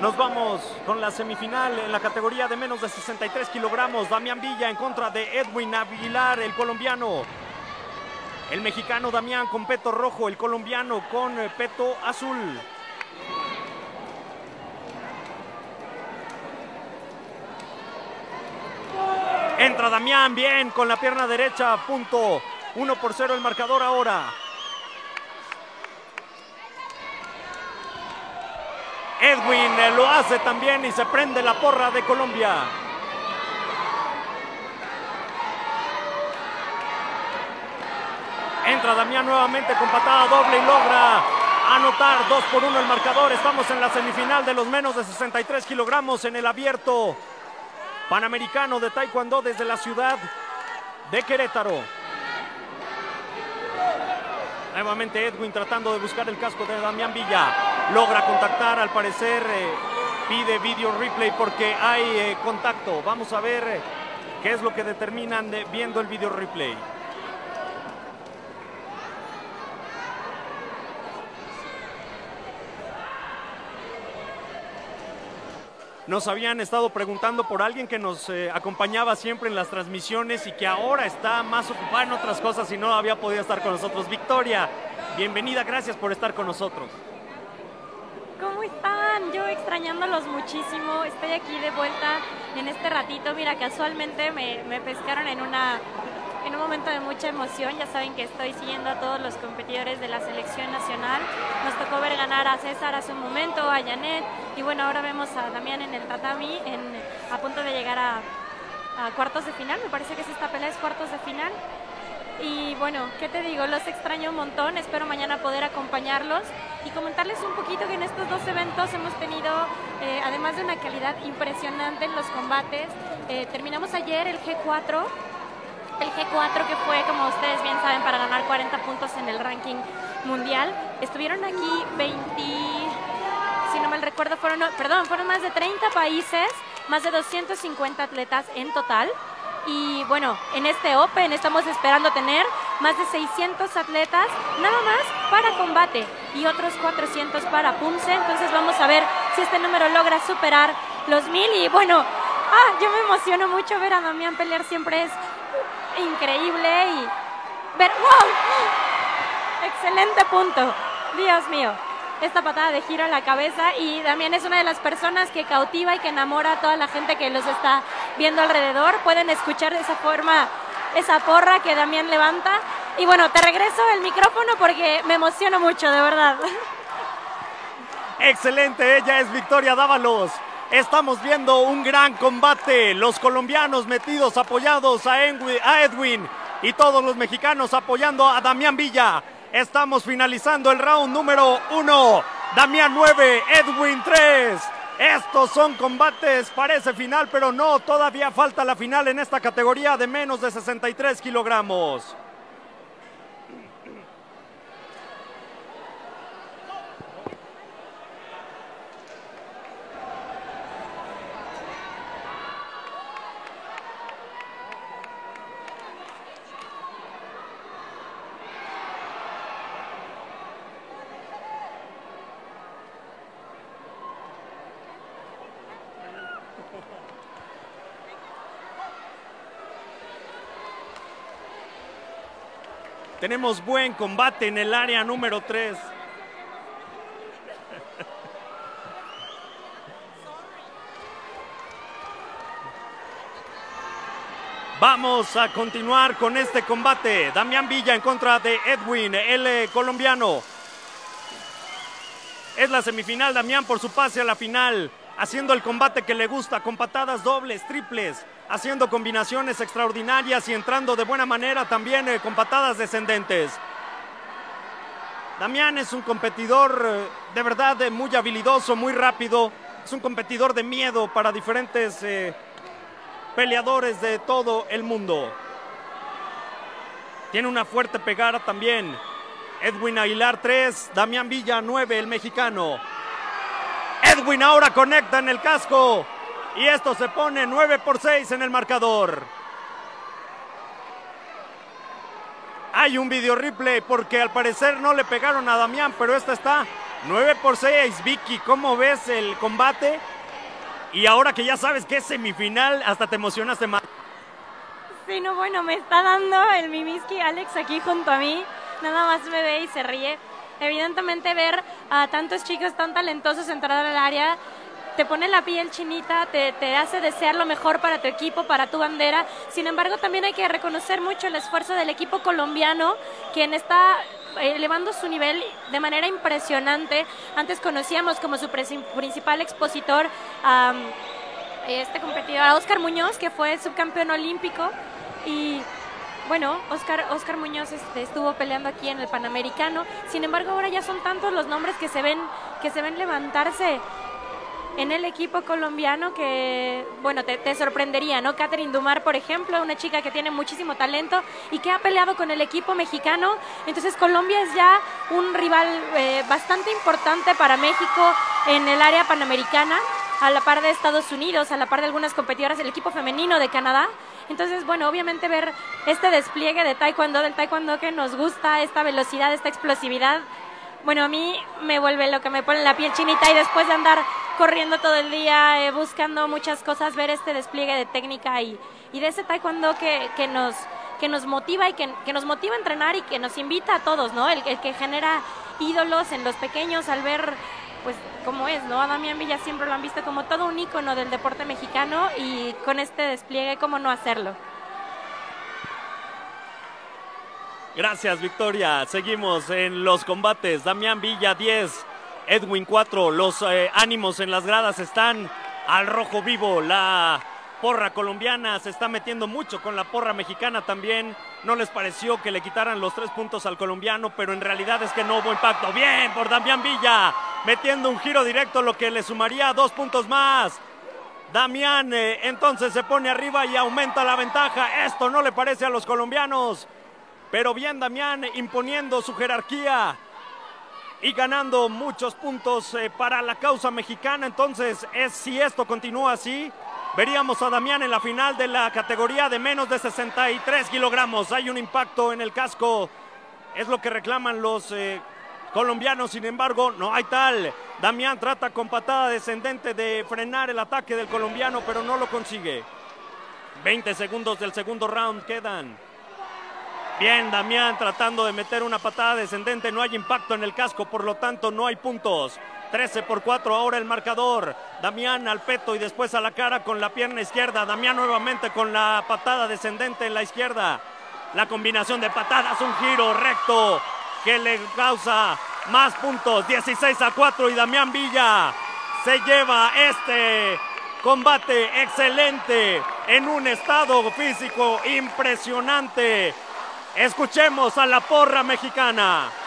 Nos vamos con la semifinal en la categoría de menos de 63 kilogramos. Damián Villa en contra de Edwin Aguilar, el colombiano. El mexicano Damián con peto rojo, el colombiano con peto azul. Entra Damián bien con la pierna derecha, punto. 1-0 el marcador ahora. Edwin lo hace también y se prende la porra de Colombia. Entra Damián nuevamente con patada doble y logra anotar 2-1 el marcador. Estamos en la semifinal de los menos de 63 kilogramos en el abierto panamericano de taekwondo desde la ciudad de Querétaro. Nuevamente Edwin tratando de buscar el casco de Damián Villa. Logra contactar, al parecer pide video replay porque hay contacto. Vamos a ver qué es lo que determinan viendo el video replay. Nos habían estado preguntando por alguien que nos acompañaba siempre en las transmisiones y que ahora está más ocupada en otras cosas y no había podido estar con nosotros. Victoria, bienvenida, gracias por estar con nosotros. ¿Cómo están? Yo extrañándolos muchísimo. Estoy aquí de vuelta en este ratito. Mira, casualmente me pescaron en un momento de mucha emoción. Ya saben que estoy siguiendo a todos los competidores de la selección nacional. Nos tocó ver ganar a César hace un momento, a Janet. Y bueno, ahora vemos a Damián en el tatami, a punto de llegar a cuartos de final. Me parece que esta pelea es cuartos de final. Y bueno, ¿qué te digo? Los extraño un montón. Espero mañana poder acompañarlos y comentarles un poquito que en estos dos eventos hemos tenido, además de una calidad impresionante en los combates, terminamos ayer el G4. El G4 que fue, como ustedes bien saben, para ganar 40 puntos en el ranking mundial. Estuvieron aquí 20, si no mal recuerdo, fueron más de 30 países, más de 250 atletas en total. Y bueno, en este Open estamos esperando tener más de 600 atletas, nada más para combate, y otros 400 para Punce. Entonces vamos a ver si este número logra superar los 1000. Y bueno, yo me emociono mucho ver a Damián pelear, siempre es increíble. Y ver, ¡wow! Excelente punto, Dios mío. Esta patada de giro a la cabeza, y Damián es una de las personas que cautiva y que enamora a toda la gente que los está viendo alrededor. Pueden escuchar de esa forma esa porra que Damián levanta. Y bueno, te regreso el micrófono porque me emociono mucho, de verdad. Excelente, ella es Victoria Dávalos. Estamos viendo un gran combate. Los colombianos metidos, apoyados a Edwin, y todos los mexicanos apoyando a Damián Villa. Estamos finalizando el round número 1. Damián 9, Edwin 3. Estos son combates, parece final, pero no, todavía falta la final en esta categoría de menos de 63 kilogramos. Tenemos buen combate en el área número 3. Vamos a continuar con este combate. Damián Villa en contra de Edwin, el colombiano. Es la semifinal. Damián por su pase a la final, haciendo el combate que le gusta, con patadas dobles, triples, haciendo combinaciones extraordinarias y entrando de buena manera también con patadas descendentes. Damián es un competidor de verdad muy habilidoso, muy rápido. Es un competidor de miedo para diferentes peleadores de todo el mundo. Tiene una fuerte pegada también. Edwin Aguilar 3, Damián Villa 9, el mexicano. Edwin ahora conecta en el casco y esto se pone 9-6 en el marcador. Hay un video replay porque al parecer no le pegaron a Damián, pero esta está 9-6, Vicky, ¿cómo ves el combate? Y ahora que ya sabes que es semifinal, hasta te emocionaste más. Sí, no, bueno, me está dando el Mimiski Alex aquí junto a mí, nada más me ve y se ríe. Evidentemente ver a tantos chicos tan talentosos entrar al área te pone la piel chinita, te hace desear lo mejor para tu equipo, para tu bandera. Sin embargo, también hay que reconocer mucho el esfuerzo del equipo colombiano, quien está elevando su nivel de manera impresionante. Antes conocíamos como su principal expositor a este competidor, a Oscar Muñoz, que fue subcampeón olímpico. Y bueno, Oscar Muñoz estuvo peleando aquí en el Panamericano. Sin embargo, ahora ya son tantos los nombres que se ven levantarse en el equipo colombiano que, bueno, te sorprendería, ¿no? Catherine Dumar, por ejemplo, una chica que tiene muchísimo talento y que ha peleado con el equipo mexicano. Entonces Colombia es ya un rival bastante importante para México en el área panamericana, a la par de Estados Unidos, a la par de algunas competidoras del equipo femenino de Canadá. Entonces, bueno, obviamente ver este despliegue de taekwondo, del taekwondo que nos gusta, esta velocidad, esta explosividad, bueno, a mí me vuelve loca, me pone la piel chinita, y después de andar corriendo todo el día, buscando muchas cosas, ver este despliegue de técnica y de ese taekwondo que nos motiva y que nos motiva a entrenar y que nos invita a todos, ¿no? El que genera ídolos en los pequeños al ver, pues, cómo es, ¿no? A Damián Villa siempre lo han visto como todo un ícono del deporte mexicano, y con este despliegue, ¿cómo no hacerlo? Gracias, Victoria. Seguimos en los combates. Damián Villa 10, Edwin 4. Los ánimos en las gradas están al rojo vivo. La porra colombiana se está metiendo mucho con la porra mexicana también. No les pareció que le quitaran los 3 puntos al colombiano, pero en realidad es que no hubo impacto. Bien por Damián Villa, metiendo un giro directo, lo que le sumaría 2 puntos más. Damián entonces se pone arriba y aumenta la ventaja. Esto no le parece a los colombianos. Pero bien Damián imponiendo su jerarquía y ganando muchos puntos para la causa mexicana. Entonces, si esto continúa así, veríamos a Damián en la final de la categoría de menos de 63 kilogramos. Hay un impacto en el casco, es lo que reclaman los colombianos. Sin embargo, no hay tal. Damián trata con patada descendente de frenar el ataque del colombiano, pero no lo consigue. 20 segundos del segundo round quedan. Bien, Damián tratando de meter una patada descendente, no hay impacto en el casco, por lo tanto no hay puntos. 13-4 ahora el marcador. Damián al peto y después a la cara con la pierna izquierda. Damián nuevamente con la patada descendente en la izquierda. La combinación de patadas, un giro recto que le causa más puntos. 16-4 y Damián Villa se lleva este combate excelente en un estado físico impresionante. Escuchemos a la porra mexicana.